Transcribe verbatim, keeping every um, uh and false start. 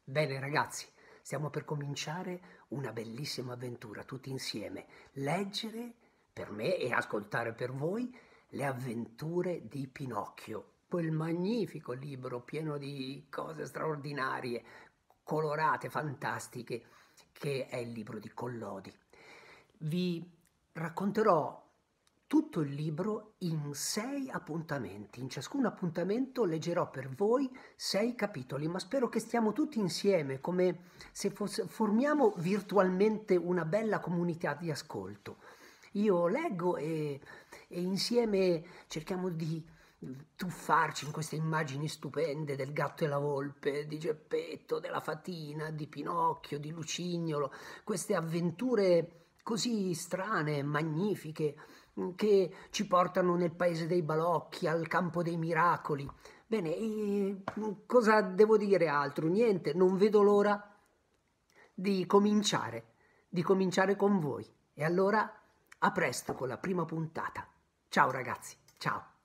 Bene ragazzi, stiamo per cominciare una bellissima avventura tutti insieme. Leggere per me e ascoltare per voi Le avventure di Pinocchio, quel magnifico libro pieno di cose straordinarie, colorate, fantastiche, che è il libro di Collodi. Vi racconterò tutto il libro in sei appuntamenti. In ciascun appuntamento leggerò per voi sei capitoli, ma spero che stiamo tutti insieme, come se fosse, formiamo virtualmente una bella comunità di ascolto. Io leggo e, e insieme cerchiamo di tuffarci in queste immagini stupende del gatto e la volpe, di Geppetto, della fatina, di Pinocchio, di Lucignolo, queste avventure così strane, magnifiche, che ci portano nel paese dei balocchi, al campo dei miracoli. Bene, e cosa devo dire altro? Niente, non vedo l'ora di cominciare, di cominciare con voi. E allora, a presto con la prima puntata. Ciao ragazzi, ciao.